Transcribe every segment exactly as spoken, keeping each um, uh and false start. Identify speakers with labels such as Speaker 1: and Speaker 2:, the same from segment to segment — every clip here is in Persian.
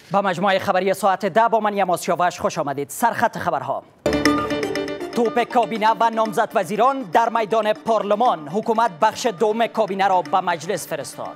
Speaker 1: با مجموعه خبری ساعت ده با من یماس سیاوش خوش آمدید. سرخط خبرها: توپ کابینه و نامزد وزیران در میدان پارلمان. حکومت بخش دوم کابینه را به مجلس فرستاد.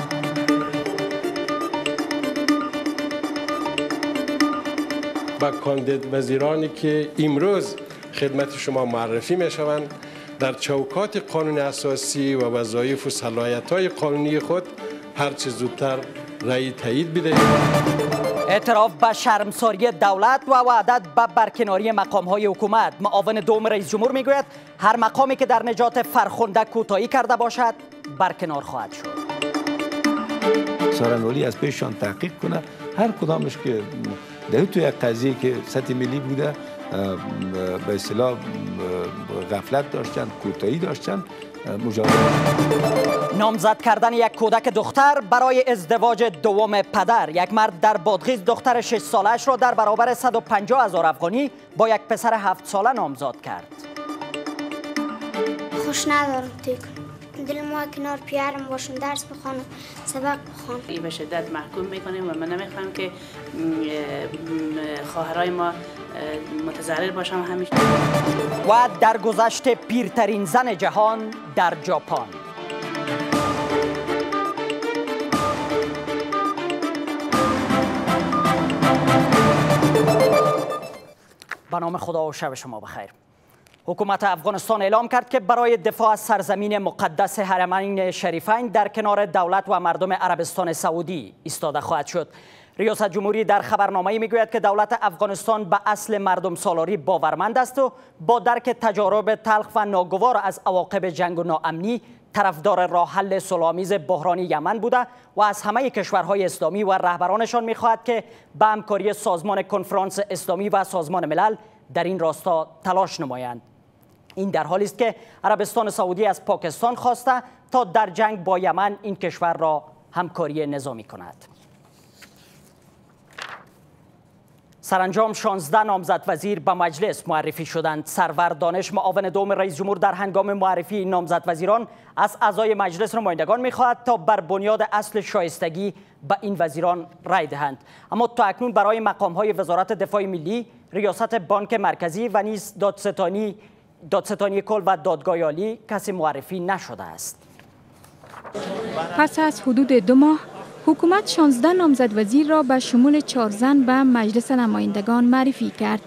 Speaker 2: با کاندید وزیرانی که امروز خدمت شما معرفی می شوند در چوکات قانون اساسی و وظایف و صلاحیت‌های قانونی خود هر چه زودتر رأی تایید بدهید.
Speaker 1: اعتراف به شرمساری دولت و وعدت به برکناری مقام‌های حکومت. معاون دوم رئیس جمهور میگوید هر مقامی که در نجات فرخنده کوتاهی کرده باشد برکنار خواهد شد.
Speaker 3: سارنوالی از پیششان تحقیق کنه، هر کدامش که در توی قضیه که سطح ملی بوده به اصطلاح غفلت داشتن، کوتاهی داشتن، مجازات.
Speaker 1: نامزد کردن یک کودک دختر برای ازدواج دوم پدر. یک مرد در بادغیس دختر شش سالش را در برابر صد و پنجاه هزار افغانی با یک پسر هفت ساله نامزد کرد.
Speaker 4: خوش ندارم دیگه. دل ما کنار پیرم باشم، درس بخوانم، سبق بخوانم.
Speaker 5: این به شدت محکوم میکنیم و من نمیخوام که خواهرای ما متضرر باشم همیشه.
Speaker 1: و در گذشت پیرترین زن جهان در ژاپن. به نام خدا و شب شما بخیر. حکومت افغانستان اعلام کرد که برای دفاع از سرزمین مقدس حرمین شریفین در کنار دولت و مردم عربستان سعودی ایستاده خواهد شد. ریاست جمهوری در خبرنامه‌ای میگوید که دولت افغانستان به اصل مردم سالاری باورمند است و با درک تجارب تلخ و ناگوار از عواقب جنگ و ناامنی طرفدار راه حل صلح‌آمیز بحرانی یمن بوده و از همه کشورهای اسلامی و رهبرانشان می‌خواهد که به همکاری سازمان کنفرانس اسلامی و سازمان ملل در این راستا تلاش نمایند. این در حالی است که عربستان سعودی از پاکستان خواسته تا در جنگ با یمن این کشور را همکاری نظامی کند. سرانجام شانزده نامزد وزیر به مجلس معرفی شدند. سرور دانش معاون دوم رئیس جمهور در هنگام معرفی این نامزد وزیران از اعضای مجلس نمایندگان می‌خواهد تا بر بنیاد اصل شایستگی به این وزیران رای دهند. اما تا اکنون برای مقام‌های وزارت دفاع ملی، ریاست بانک مرکزی و نیز دادستانی دادستانی کل و دادگاه عالی کسی معرفی نشده است.
Speaker 6: پس از حدود دو ماه حکومت شانزده نامزد وزیر را به شمول چهار زن به مجلس نمایندگان معرفی کرد.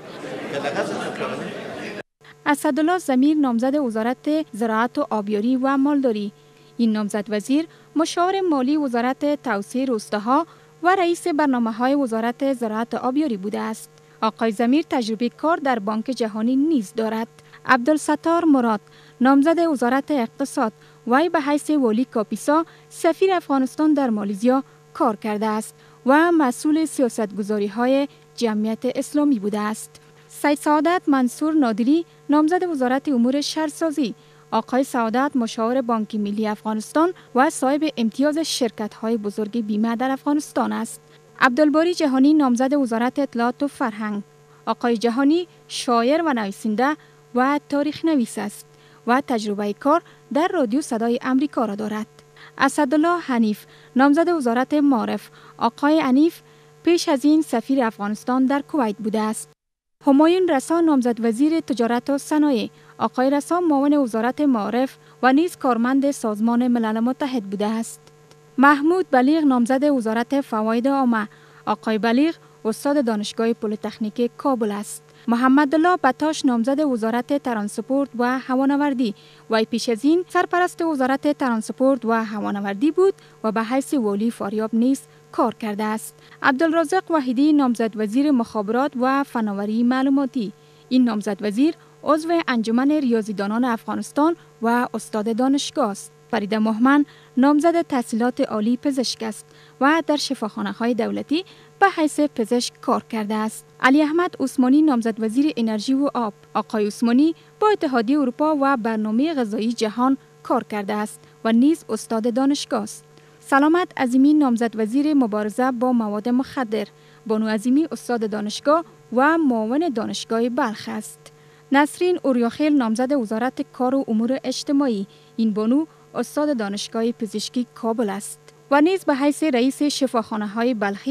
Speaker 6: اسدالله ضمیر نامزد وزارت زراعت و آبیاری و مالداری. این نامزد وزیر مشاور مالی وزارت توسعه روستاها و رئیس برنامه‌های وزارت زراعت و آبیاری بوده است. آقای ضمیر تجربه کار در بانک جهانی نیز دارد. عبدالستار مراد نامزد وزارت اقتصاد، وی به حیث والی کاپیسا سفیر افغانستان در مالیزیا کار کرده است و مسئول سیاستگذاری های جمعیت اسلامی بوده است. سید سعادت منصور نادری نامزد وزارت امور شهرسازی. آقای سعادت مشاور بانک ملی افغانستان و صاحب امتیاز شرکت های بزرگ بیمه در افغانستان است. عبدالباری جهانی نامزد وزارت اطلاعات و فرهنگ. آقای جهانی شاعر و نویسنده و تاریخ نویس است و تجربه کار در رادیو صدای امریکا را دارد. اسدالله حنیف نامزد وزارت معارف. آقای حنیف پیش از این سفیر افغانستان در کویت بوده است. همایون رسا نامزد وزیر تجارت و صنایع. آقای رسا معاون وزارت معارف و نیز کارمند سازمان ملل متحد بوده است. محمود بلیغ نامزد وزارت فواید عامه. آقای بلیغ استاد دانشگاه پلی‌تکنیک کابل است. محمد الله بتاش نامزد وزارت ترانسپورت و هوانوردی. وی پیش از این سرپرست وزارت ترانسپورت و هوانوردی بود و به حیث والی فاریاب نیز کار کرده است. عبدالرزاق وحیدی نامزد وزیر مخابرات و فناوری معلوماتی. این نامزد وزیر عضو انجمن ریاضیدانان افغانستان و استاد دانشگاه است. فرید مهمن نامزد تحصیلات عالی پزشک است و در شفاخانه‌های دولتی به حیث پزشک کار کرده است. علی احمد عثمانی نامزد وزیر انرژی و آب. آقای عثمانی با اتحادیه اروپا و برنامه غذایی جهان کار کرده است و نیز استاد دانشگاه است. سلامت عظیمی نامزد وزیر مبارزه با مواد مخدر. بانو عظیمی استاد دانشگاه و معاون دانشگاه بلخ است. نسرین اوریاخیل نامزد وزارت کار و امور اجتماعی. این بانو استاد دانشگاه پزشکی کابل است و نیز به حیث رئیس شفاخانه‌های بلخی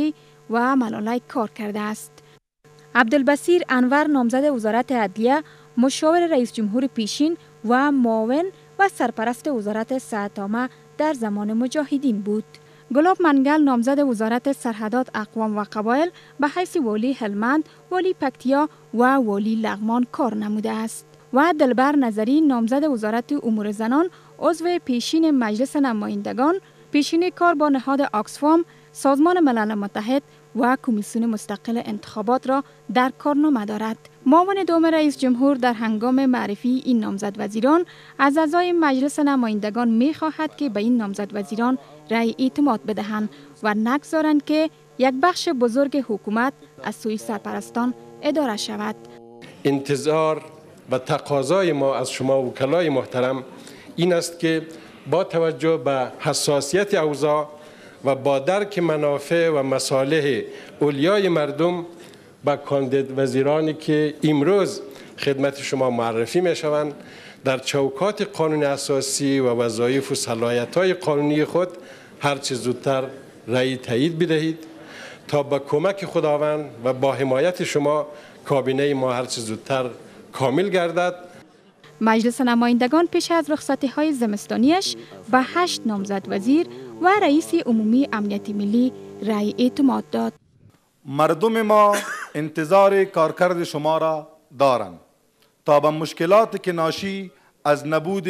Speaker 6: و ملالای کار کرده است. عبدالبصیر انور نامزد وزارت عدلیه، مشاور رئیس جمهور پیشین و معاون و سرپرست وزارت صحت عامه در زمان مجاهدین بود. گلاب منگل نامزد وزارت سرحدات اقوام و قبایل به حیث والی هلمند، والی پکتیا و والی لغمان کار نموده است. و دلبر نظری نامزد وزارت امور زنان، عضو پیشین مجلس نمایندگان، پیشین کار با نهاد آکسفام، سازمان ملل متحد و کمیسیون مستقل انتخابات را در کارنامه دارد. معاون دوم رئیس جمهور در هنگام معرفی این نامزد وزیران از اعضای مجلس نمایندگان می خواهد که به این نامزد وزیران رأی اعتماد بدهند و نگذارند که یک بخش بزرگ حکومت از سوی سرپرستان اداره شود.
Speaker 2: انتظار و تقاضای ما از شما وکلای محترم این است که با توجه به حساسیت اوضاع و با درک منافع و مصالح اولیای مردم با کاندید وزیرانی که امروز خدمت شما معرفی می شوند در چوکات قانون اساسی و وظایف و صلاحیت‌های قانونی خود هرچه زودتر رأی تایید بدهید تا با کمک خداوند و با حمایت شما کابینه ما هرچه زودتر کامل گردد.
Speaker 6: مجلس نمایندگان پیش از رخصتی های زمستانیش به هشت نامزد وزیر و رئیس عمومی امنیت ملی رأی اعتماد داد.
Speaker 7: مردم ما انتظار کارکرد شما را دارند تا به مشکلات که ناشی از نبود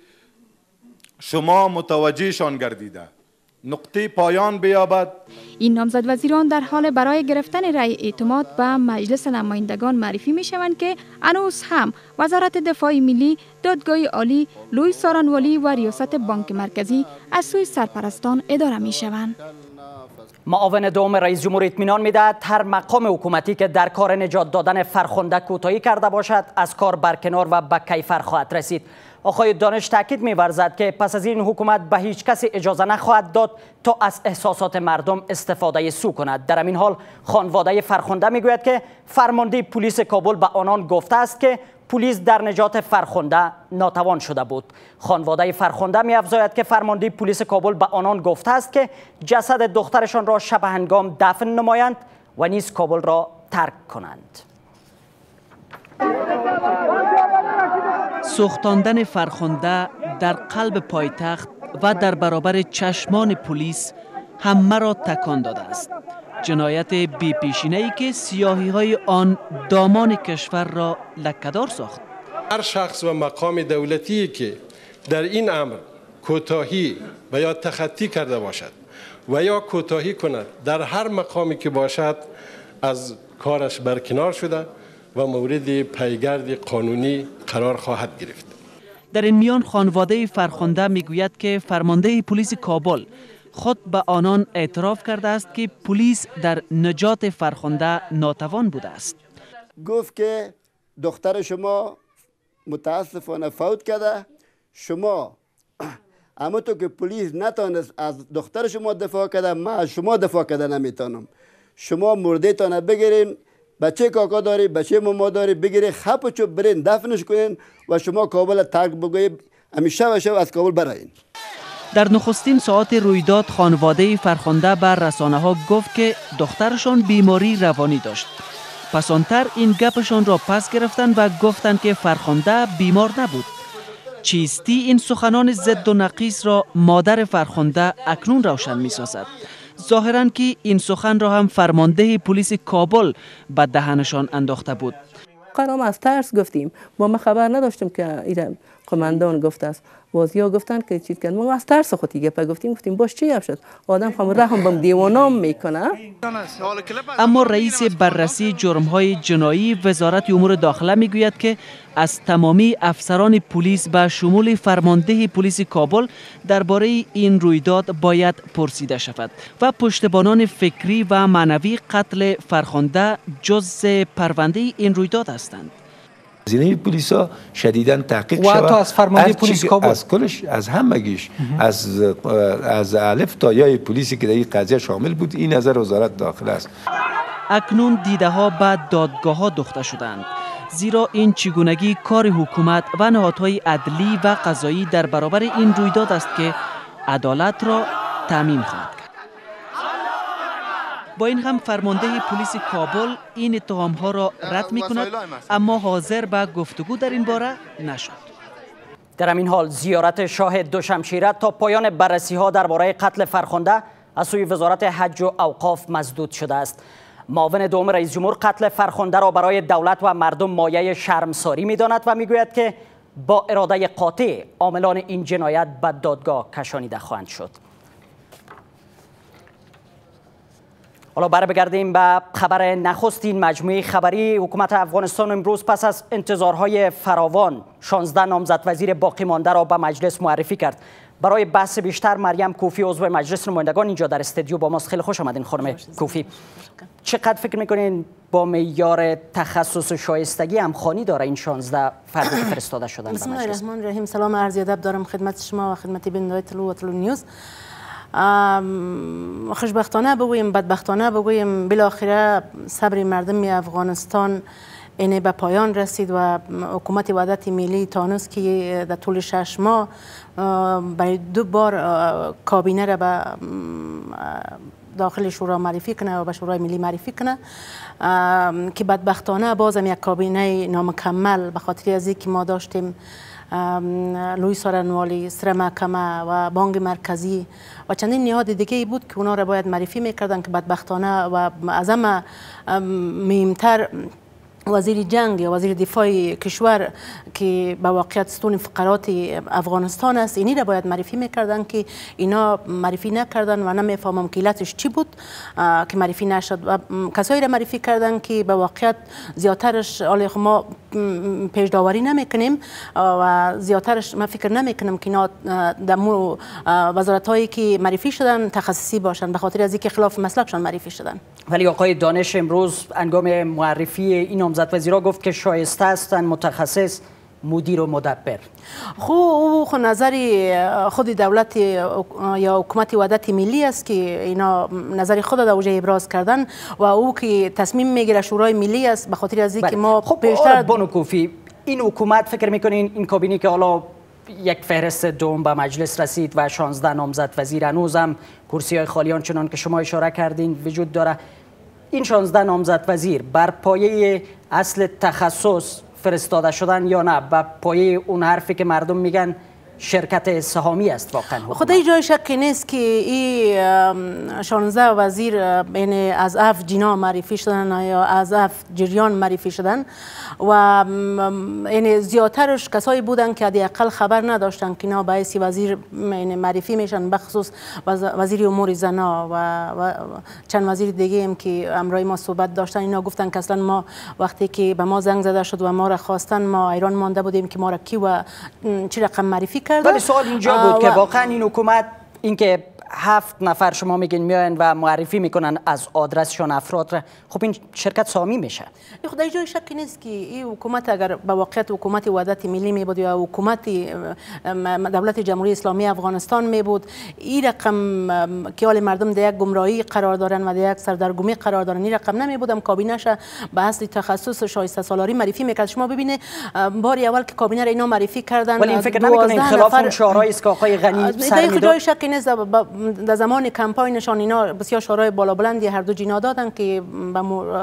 Speaker 7: شما متوجهشان گردیده نقطه پایان بیابد.
Speaker 6: این نامزد وزیران در حال برای گرفتن رأی اعتماد به مجلس نمایندگان معرفی می شوند که هنوز هم وزارت دفاع ملی، دادگاه عالی، لوی سارنوالی و ریاست بانک مرکزی از سوی سرپرستان اداره می شوند.
Speaker 1: معاون دوم رئیس جمهور اطمینان میدهد هر مقام حکومتی که در کار نجات دادن فرخنده کوتاهی کرده باشد از کار برکنار و به کیفر خواهد رسید. آقای دانش تاکید می‌ورزد که پس از این حکومت به هیچ کسی اجازه نخواهد داد تا از احساسات مردم استفاده سو کند. در همین حال خانواده فرخنده میگوید که فرمانده پلیس کابل به آنان گفته است که پلیس در نجات فرخنده ناتوان شده بود. خانواده فرخنده می‌افزاید که فرمانده پلیس کابل به آنان گفته است که جسد دخترشان را شب هنگام دفن نمایند و نیز کابل را ترک کنند.
Speaker 8: سوختاندن فرخنده در قلب پایتخت و در برابر چشمان پلیس همه را تکان داده است. جنایت بی پیشینه‌ای که سیاهی‌های آن دامان کشور را لکه‌دار ساخت.
Speaker 2: هر شخص و مقام دولتی که در این امر کوتاهی و یا تخطی کرده باشد و یا کوتاهی کند در هر مقامی که باشد از کارش برکنار شده و مورد پیگرد قانونی قرار خواهد گرفت.
Speaker 8: در این میان خانواده فرخنده میگوید که فرمانده پلیس کابل خود به آنان اعتراف کرده است که پلیس در نجات فرخنده ناتوان بوده است.
Speaker 9: گفت که دختر شما متاسفانه فوت کرده، شما اما تو که پلیس نتانست از دختر شما دفاع کرده، من از شما دفاع کرده نمیتونم. شما مرده تانه بگیرین، بچه کاکا داری، بچه ماما داری، بگیری خپ و چوب برین دفنش کنین و شما کابل ترک بگویید همیشه و شب از کابل براین.
Speaker 8: در نخستین ساعت رویداد خانواده فرخنده بر رسانه ها گفت که دخترشان بیماری روانی داشت. پس آنتر این گپشان را پس گرفتند و گفتند که فرخنده بیمار نبود. چیستی این سخنان ضد و نقیص را مادر فرخنده اکنون روشن می سازد. ظاهراً که این سخن را هم فرمانده پلیس کابل به دهنشان انداخته بود.
Speaker 10: قرام از ترس گفتیم، ما ما خبر نداشتیم که این قماندان گفته است. وازیا گفتن که چیز کردن، ما از ترس خودی گپ گفتیم گفتیم باش چی شد؟ آدم هم رحم بم دیوانام میکنه.
Speaker 8: اما رئیس بررسی جرم‌های جنایی وزارت امور داخله میگوید که از تمامی افسران پلیس به شمول فرمانده پلیس کابل درباره این رویداد باید پرسیده شود و پشتیبانان فکری و معنوی قتل فرخنده جزء پرونده این رویداد هستند.
Speaker 3: هزینه پلیس ها شدیداً تحقیق
Speaker 11: و
Speaker 3: شود.
Speaker 11: حتی از فرمانده پلیس کابل،
Speaker 3: از کلش، از همگیش، از از الف تا یای پلیسی که در این قضیه شامل بود، این نظر وزارت داخله است.
Speaker 8: اکنون دیده ها به دادگاه ها دوخته شدند، زیرا این چگونگی کار حکومت و نهادهای عدلی و قضایی در برابر این رویداد است که عدالت را تامین خواهد کرد. با این هم فرمانده پلیس کابل این اتهام ها را رد می کند، اما حاضر به گفتگو در این باره نشد.
Speaker 1: در همین حال زیارت شاه دوشمشیره تا پایان بررسی ها درباره قتل فرخنده از سوی وزارت حج و اوقاف مسدود شده است. معاون دوم رئیس جمهور قتل فرخنده را برای دولت و مردم مایه شرمساری می‌داند و میگوید که با اراده قاطع عاملان این جنایت به دادگاه کشانیده خواهند شد. حالا برگردیم به خبر نخستین. مجموعه خبری حکومت افغانستان امروز پس از انتظارهای فراوان شانزده نامزد وزیر باقی مانده را به مجلس معرفی کرد. برای بحث بیشتر مریم کوفی عضو مجلس نمایندگان اینجا در استودیو با ماست. خیلی خوش آمدین خانم کوفی. چقدر فکر میکنین با معیار تخصص و شایستگی همخوانی داره این شانزده فردی که فرستاده شدن؟
Speaker 11: بسم الله الرحمن الرحیم. سلام عرض ادب دارم خدمت شما و خدمت بینندگان تلو و تلو نیوز. خوشبختانه بگویم بدبختانه بگویم بالاخره صبر مردم افغانستان اینه به پایان رسید و حکومت وحدت ملی تانست که در طول شش ماه برای دو بار کابینه را به داخل شورا معرفی کنه و به شورای ملی معرفی کنه که بدبختانه بازم یک کابینه نامکمل به خاطر از اینکه ما داشتیم لوی سارنوالی، سر محکمه و بانک مرکزی و چندین نهاد دیگه ای بود که اونا را باید معرفی میکردن که بدبختانه و از همه مهمتر وزیر جنگ یا وزیر دفاع کشور که به واقعیت ستون فقرات افغانستان است، اینی را باید معرفی میکردن که اینا معرفی نکردن و نمیفهمم که علتش چی بود که معرفی نشد و کسایی را معرفی کردن که به واقعیت زیادترش حالا ما پیش داوری نمیکنیم و زیادترش من فکر نمیکنم که اینا در مو وزارت هایی که معرفی شدن تخصصی باشن، به خاطر از اینکه خلاف مسلکشان معرفی شدن.
Speaker 1: ولی آقای دانش امروز هنگام معرفی این نامزد وزیرا گفت که شایسته هستند متخصص، مدیر و مدبر.
Speaker 11: خو او خو نظری خود دولت یا حکومت وحدت ملی است که اینا نظری خود در اوجه ابراز کردن و او که تصمیم میگیره شورای ملی است، به خاطر از اینکه ما
Speaker 1: خب
Speaker 11: بیشتر
Speaker 1: بانو کوفی این حکومت فکر میکنین این کابینه که حالا یک فهرست دوم به مجلس رسید و شانزده نامزد وزیر هنوز هم کرسی های خالیان چنان که شما اشاره کردین وجود داره، این شانزده نامزد وزیر بر پایه اصل تخصص فرستاده شدن یا نه بر پایه اون حرفی که مردم میگن شرکت سهامی است واقعا؟
Speaker 11: خدای جای شکی نیست که این شانزده وزیر یعنی از اف جینا معرفی شدن یا از اف جریان معرفی شدن و یعنی زیادترش کسایی بودن که حداقل خبر نداشتن که اینا باعث وزیر یعنی معرفی میشن، بخصوص وزیر امور زنا و, و چند وزیر دیگه هم که امروز ما صحبت داشتن. اینا گفتن که اصلا ما وقتی که به ما زنگ زده شد و ما را خواستن ما ایران مانده بودیم که ما را کی و چه رقم معرفی.
Speaker 1: ولی سوال اینجا بود که واقعا این حکومت اینکه هفت نفر شما میگین میاین و معرفی میکنن از آدرسشون افراد را، خب این شرکت سهامی میشه.
Speaker 11: خدای جای شکی نیست که این حکومت اگر به واقعیت حکومت وحدت ملی می بود یا حکومت دولت جمهوری اسلامی افغانستان می بود، این رقم که حال مردم در یک گمراهی قرار دارن و در یک سردرگمی قرار دارن، این رقم نمی بودم کابینه‌اش به اصل تخصص شایسته سالاری معرفی میکرد. شما ببینید بار اول که کابینه را اینا معرفی کردن،
Speaker 1: ولی این فکر نمیکنین خلاف اون شورایی است که آقای غنی سر میداد؟
Speaker 11: جای شکی نیست در زمان کمپاینشان اینا بسیار شورای بالا بلندی هر دو جینا دادن که به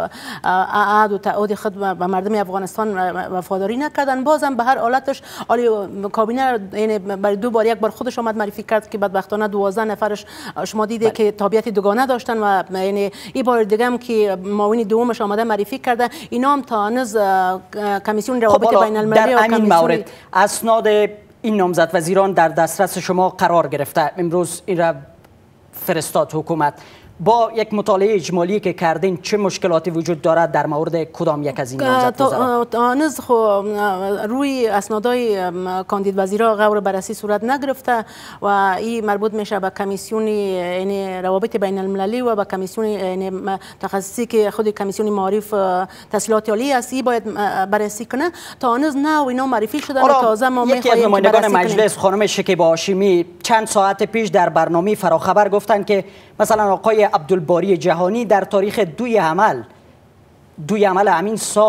Speaker 11: عهد و تعهد خود به مردم افغانستان وفاداری نکردن. بازم به هر حالتش عالی کابینه یعنی برای دو بار یک بار خودش آمد معرفی کرد که بدبختانه دوازده نفرش شما دیده که تابعیت دوگانه داشتن و یعنی این بار دیگه هم که معاون دومش آمده معرفی کرده. اینا هم تا هنوز کمیسیون روابط بین المللی
Speaker 1: و کمیسیون مورد اسناد این نامزد وزیران در دسترس شما قرار گرفته، امروز این را فرستاد حکومت. با یک مطالعه اجمالی که کردین چه مشکلاتی وجود دارد در مورد کدام یک از این نامزد وزرا؟
Speaker 11: آنز خو روی اسنادای کاندید وزیرا غور بررسی صورت نگرفته و این مربوط میشه به کمیسیون یعنی روابط بین المللی و به کمیسیون یعنی تخصصی که خود کمیسیون معارف تحصیلات عالی است، این باید بررسی کنه. تا آنز نه و اینا معرفی شدن و تازه ما
Speaker 1: میخواهیم یکی از نمایندگان مجلس خانم شکیبا هاشمی چند ساعت پیش در برنامه فراخبر گفتن که مثلا آقای عبدالباری جهانی در تاریخ دوی عمل دوی عمل همین سال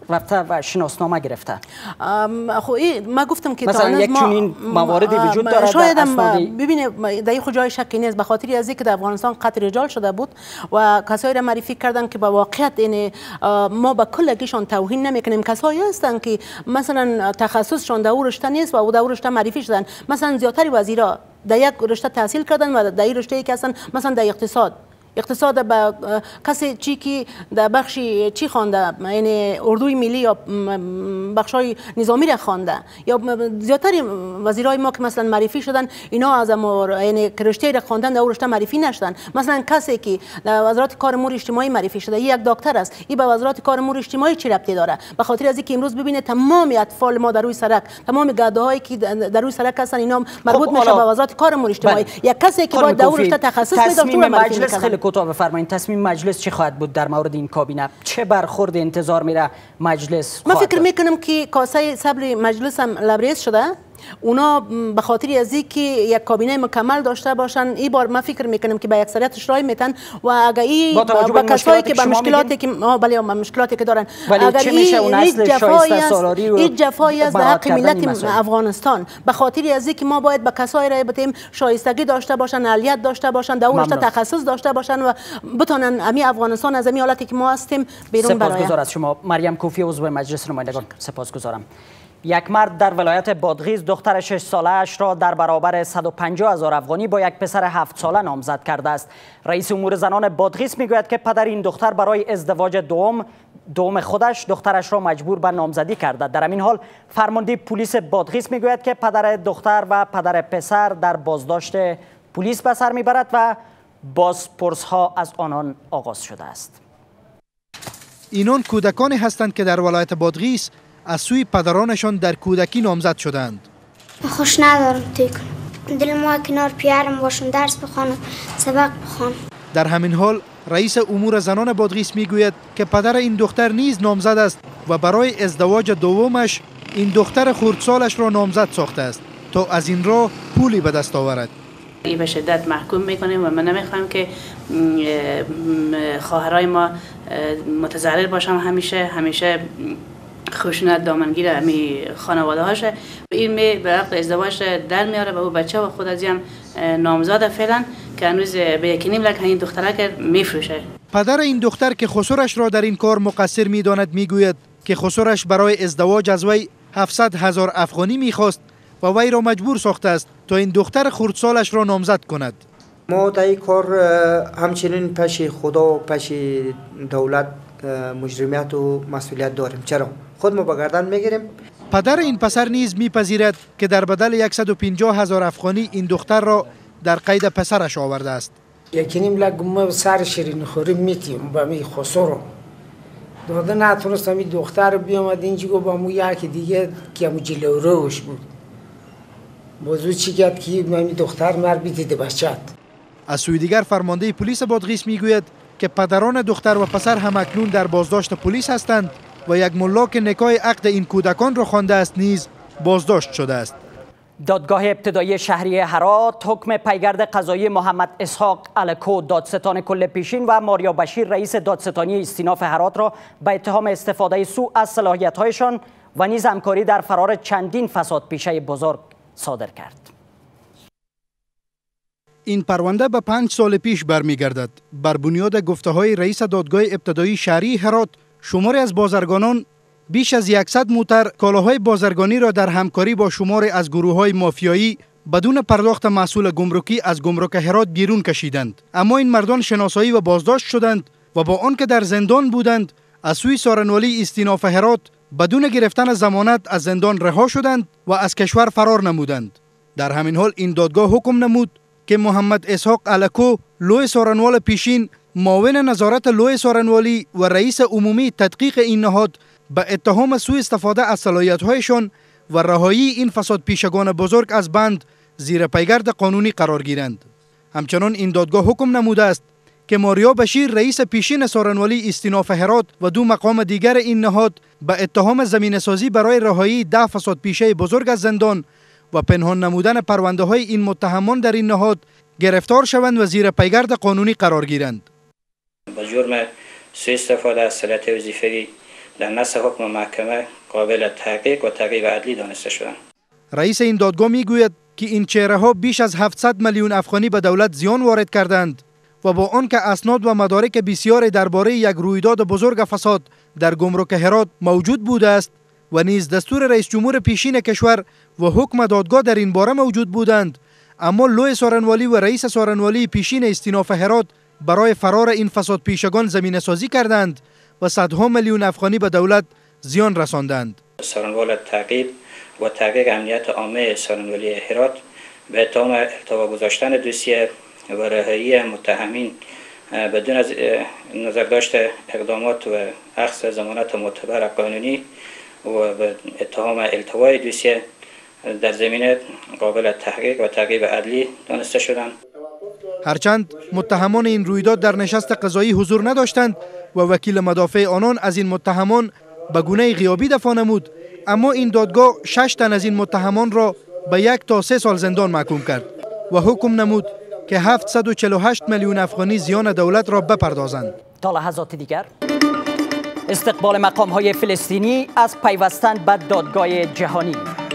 Speaker 1: رفته و شناسنامه گرفته.
Speaker 11: خب ما گفتم که
Speaker 1: مثلا یک چنین مواردی وجود داره
Speaker 11: شاید
Speaker 1: هم
Speaker 11: ببینید در این جای شکی نیست، به خاطر از اینکه در افغانستان قتل رجال شده بود و کسایی را معرفی کردن که با واقعیت این ما به کلگیشان توهین نمیکنیم، کسایی هستن که مثلا تخصصشان در اون رشته نیست و در اون رشته معرفی شدن. مثلا زیاتر وزیرا در یک رشته تحصیل کردن و در این رشته ای که هستن مثلا در اقتصاد اقتصاد به کسی چی که در بخش چی خوانده، یعنی اردوی ملی یا بخشای نظامی را خوانده، یا زیاتر وزیرای ما که مثلا معرفی شدن اینا از امور یعنی رشته را خواندن در رشته معرفی نشدن. مثلا کسی که در وزارت کار امور اجتماعی معرفی شده یک دکتر است، این به وزارت کار امور اجتماعی چی ربطی داره؟ به خاطر از اینکه امروز ببینید تمام اطفال ما در روی سرک، تمام گداهایی که در روی سرک هستن اینا مربوط میشه به وزارت کار امور اجتماعی. یک کسی که باید در رشته تخصص می‌داشت
Speaker 1: کوتاه بفرمایید، تصمیم مجلس چی خواهد بود در مورد این کابینه؟ چه برخورد انتظار میره مجلس؟
Speaker 11: من فکر میکنم که کاسه صبر مجلس هم لبریز شده. اونا به خاطر از اینکه یک کابینه مکمل داشته باشن این بار من فکر میکنم که به اکثریتش رای میتن و اگر این با کسایی که به مشکلاتی که بله مشکلاتی که دارن اگر این هیچ جفایی است هیچ جفایی است در حق ملت افغانستان، به خاطر از اینکه ما باید به کسایی رای بدیم شایستگی داشته باشن، اهلیت داشته باشن، در اون رشته تخصص داشته باشن و بتونن امی افغانستان از امی حالتی که ما هستیم بیرون برای.
Speaker 1: سپاسگزار از شما مریم کوفی، عضو مجلس نمایندگان. سپاسگزارم. یک مرد در ولایت بادغیس دختر شش ساله اش را در برابر صد و پنجاه هزار افغانی با یک پسر هفت ساله نامزد کرده است. رئیس امور زنان بادغیس میگوید که پدر این دختر برای ازدواج دوم دوم خودش دخترش را مجبور به نامزدی کرده. در همین حال فرمانده پلیس بادغیس میگوید که پدر دختر و پدر پسر در بازداشت پلیس به سر میبرد و بازپرس ها از آنان آغاز شده است.
Speaker 12: اینان کودکانی هستند که در ولایت بادغیس از سوی پدرانشان در کودکی نامزد شدند.
Speaker 4: خوش ندارم تیک دل ما کنار پیرم باشم، درس بخوانم، سبق بخوانم.
Speaker 12: در همین حال رئیس امور زنان بادغیس میگوید که پدر این دختر نیز نامزد است و برای ازدواج دومش این دختر خردسالش را نامزد ساخته است تا از این راه پولی به دست آورد.
Speaker 5: این به شدت محکوم میکنیم و من نمیخوایم که خواهرای ما متضرر باشم. همیشه همیشه خشونت دامنگیر امی خانواده هاشه. این می به وقت ازدواج در میاره و او بچه و خود از هم نامزاد فعلا که هنوز به یکی نیم لک این دختره میفروشه.
Speaker 12: پدر این دختر که خسرش را در این کار مقصر میداند میگوید که خسرش برای ازدواج از وی هفتصد هزار افغانی میخواست و وی را مجبور ساخته است تا این دختر خردسالش را نامزد کند.
Speaker 13: ما در این کار همچنین پیش خدا و پیش دولت مجرمیت و مسئولیت داریم. چرا؟ خود ما با گردن میگیریم.
Speaker 12: پدر این پسر نیز میپذیرد که در بدل صد و پنجاه هزار افغانی این دختر را در قید پسرش آورده است.
Speaker 14: یکی نیم لک ما سر شیرین خوری میتیم با می خسرو داده نتونستم این دختر بیامد اینجا گو با مو یکی دیگه که مو جلو روش بود موضوع چی کرد که این دختر مر بیدیده بچت.
Speaker 12: از سوی دیگر فرمانده پلیس بادغیس میگوید که پدران دختر و پسر هم اکنون در بازداشت پلیس هستند و یک ملا که نکاح عقد این کودکان را خوانده است نیز بازداشت شده است.
Speaker 1: دادگاه ابتدایی شهری هرات حکم پیگرد قضایی محمد اسحاق الکو دادستان کل پیشین و ماریا بشیر رئیس دادستانی استیناف هرات را به اتهام استفاده سوء از صلاحیت‌هایشان و نیز همکاری در فرار چندین فساد پیشه بزرگ صادر کرد.
Speaker 12: این پرونده به پنج سال پیش برمیگردد. بر بنیاد گفته‌های رئیس دادگاه ابتدایی شهری هرات شماری از بازرگانان بیش از صد موتر کالاهای بازرگانی را در همکاری با شماری از گروه‌های مافیایی بدون پرداخت محصول گمرکی از گمرک هرات بیرون کشیدند. اما این مردان شناسایی و بازداشت شدند و با آنکه در زندان بودند از سوی سارنوالی استیناف هرات بدون گرفتن ضمانت از زندان رها شدند و از کشور فرار نمودند. در همین حال این دادگاه حکم نمود که محمد اسحاق الکو لوی سارنوال پیشین معاون نظارت لوی سارنوالی و رئیس عمومی تدقیق این نهاد به اتهام سوء استفاده از صلاحیت‌هایشان و رهایی این فساد پیشگان بزرگ از بند زیر پیگرد قانونی قرار گیرند. همچنان این دادگاه حکم نموده است که ماریا بشیر رئیس پیشین سارنوالی استیناف هرات و دو مقام دیگر این نهاد به اتهام زمینه سازی برای رهایی ده فساد پیشه بزرگ از زندان و پنهان نمودن پرونده های این متهمان در این نهاد گرفتار شوند و زیر پیگرد قانونی قرار گیرند.
Speaker 15: با جرم سوء استفاده از صلاحیت وظیفه‌ای در نص حکم محکمه قابل تحقیق و تعقیب عدلی دانسته شدند.
Speaker 12: رئیس این دادگاه میگوید که این چهره ها بیش از هفتصد میلیون افغانی به دولت زیان وارد کردند و با آنکه اسناد و مدارک بسیار درباره یک رویداد بزرگ فساد در گمرک هرات موجود بوده است و نیز دستور رئیس جمهور پیشین کشور و حکم دادگاه در این باره موجود بودند، اما لوی سارنوالی و رئیس سارنوالی پیشین استیناف هرات برای فرار این فساد پیشگان زمینه سازی کردند و صدها میلیون افغانی به دولت زیان رساندند.
Speaker 15: سارنوال تعقیب و تحقیق امنیت عامه سارنوالی هرات به اتهام ارتباط گذاشتن دوسیه و رهایی متهمین بدون از نظر داشته اقدامات و اخذ ضمانت معتبر قانونی و به اتهام التوای دوسیه در زمینه قابل تحقیق و تعقیب عدلی دانسته شدند.
Speaker 12: هرچند متهمان این رویداد در نشست قضایی حضور نداشتند و وکیل مدافع آنان از این متهمان به گونه غیابی دفاع نمود، اما این دادگاه شش تن از این متهمان را به یک تا سه سال زندان محکوم کرد و حکم نمود که هفتصد و چهل و هشت میلیون افغانی زیان دولت را بپردازند.
Speaker 1: تا لحظات دیگر استقبال مقام های فلسطینی از پیوستن به دادگاه جهانی.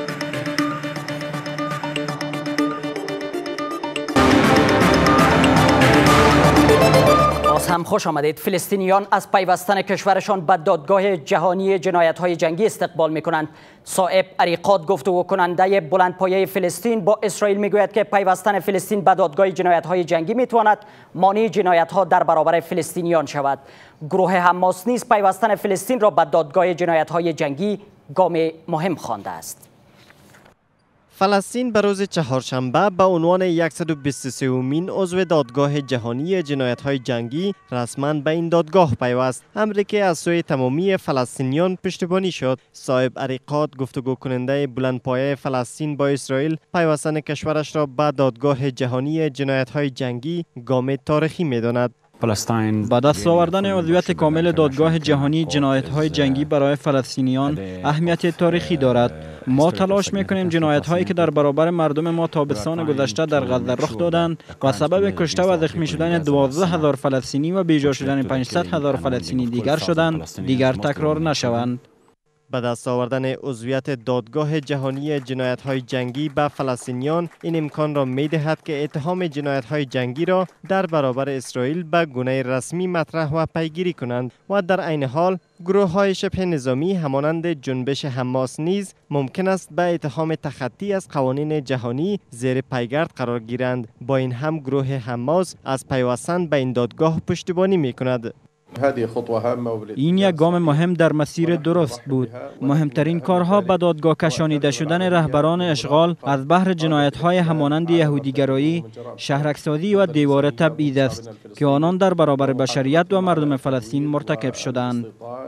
Speaker 1: باز هم خوش آمدید. فلسطینیان از پیوستن کشورشان به دادگاه جهانی جنایت‌های جنگی استقبال می‌کنند. صائب عریقات گفتگو کننده بلندپایه فلسطین با اسرائیل میگوید که پیوستن فلسطین به دادگاه جنایت‌های جنگی میتواند مانع جنایت‌ها در برابر فلسطینیان شود. گروه حماس نیز پیوستن فلسطین را به دادگاه جنایت‌های جنگی گام مهم خوانده است.
Speaker 16: فلسطین به روز چهارشنبه به عنوان صد و بیست و سومین عضو دادگاه جهانی جنایت‌های جنگی رسما به این دادگاه پیوست، امری که از سوی تمامی فلسطینیان پشتیبانی شد. صائب عریقات گفتگو کننده بلندپایه فلسطین با اسرائیل پیوستن کشورش را به دادگاه جهانی جنایت‌های جنگی گام تاریخی می‌داند.
Speaker 17: با دست آوردن عضویت کامل دادگاه جهانی جنایت‌های جنگی برای فلسطینیان اهمیت تاریخی دارد. ما تلاش می‌کنیم جنایت‌هایی که در برابر مردم ما تابستان گذشته در غزه رخ دادند و سبب کشته و زخمی شدن دوازده هزار فلسطینی و بیجا شدن پانصد هزار فلسطینی دیگر شدند، دیگر تکرار نشوند.
Speaker 16: به دست آوردن عضویت دادگاه جهانی جنایت‌های جنگی به فلسطینیان این امکان را می‌دهد که اتهام جنایت‌های جنگی را در برابر اسرائیل به گونه رسمی مطرح و پیگیری کنند و در عین حال گروه‌های شبه نظامی همانند جنبش حماس نیز ممکن است به اتهام تخطی از قوانین جهانی زیر پیگرد قرار گیرند. با این هم گروه حماس از پیوستن به این دادگاه پشتیبانی می‌کند.
Speaker 17: این یک گام مهم در مسیر درست بود. مهمترین کارها به دادگاه کشانیده شدن رهبران اشغال از بحر جنایت‌های همانند یهودیگرایی، شهرک‌سازی و دیوار تبعید است که آنان در برابر بشریت و مردم فلسطین مرتکب شدند.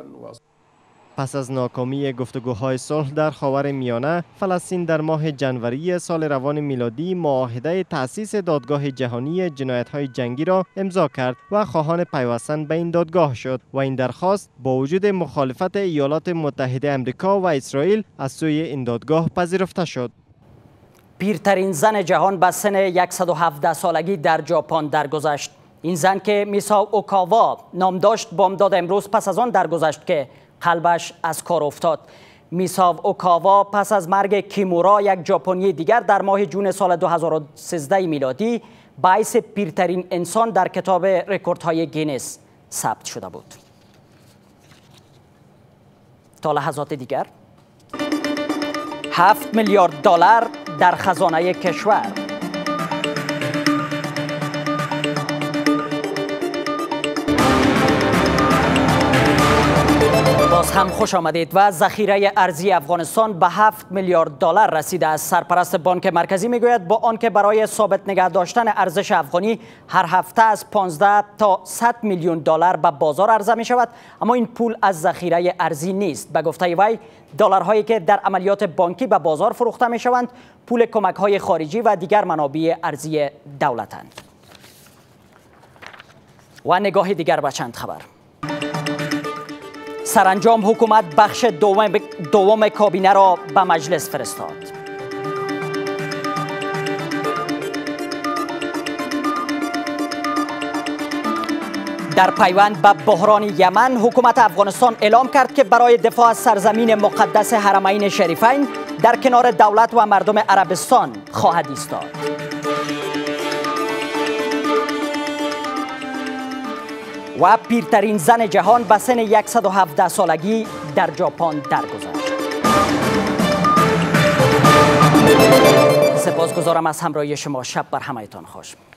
Speaker 16: پس از ناکامی گفتگوهای صلح در خاور میانه، فلسطین در ماه جنوری سال روان میلادی معاهده تأسیس دادگاه جهانی جنایت‌های جنگی را امضا کرد و خواهان پیوستن به این دادگاه شد و این درخواست با وجود مخالفت ایالات متحده آمریکا و اسرائیل از سوی این دادگاه پذیرفته شد.
Speaker 1: پیرترین زن جهان به سن صد و هفده سالگی در ژاپن درگذشت. این زن که میساو اوکاوا نام داشت بامداد امروز پس از آن درگذشت که قلبش از کار افتاد. میساو اوکاوا پس از مرگ کیمورا یک ژاپنی دیگر در ماه جون سال دو هزار و سیزده میلادی باعث پیرترین انسان در کتاب رکوردهای گینس ثبت شده بود. تا لحظات دیگر هفت میلیارد دلار در خزانه کشور. باز هم خوش آمدید. و ذخیره ارزی افغانستان به هفت میلیارد دلار رسیده است. سرپرست بانک مرکزی میگوید با آنکه برای ثابت نگه داشتن ارزش افغانی هر هفته از پانزده تا صد میلیون دلار به بازار عرضه می شود، اما این پول از ذخیره ارزی نیست. به گفته وی دلارهایی که در عملیات بانکی به بازار فروخته می شوند پول کمک های خارجی و دیگر منابع ارزی دولتند. و نگاه دیگر به چند خبر. سرانجام حکومت بخش دوم, دوم کابینه را به مجلس فرستاد. در پیوند به بحران یمن، حکومت افغانستان اعلام کرد که برای دفاع از سرزمین مقدس حرمین شریفین در کنار دولت و مردم عربستان خواهد ایستاد. و پیرترین زن جهان به سن صد و هفده سالگی در ژاپن درگذشت. سپاسگزارم از همراهی شما. شب بر همه‌تان خوش.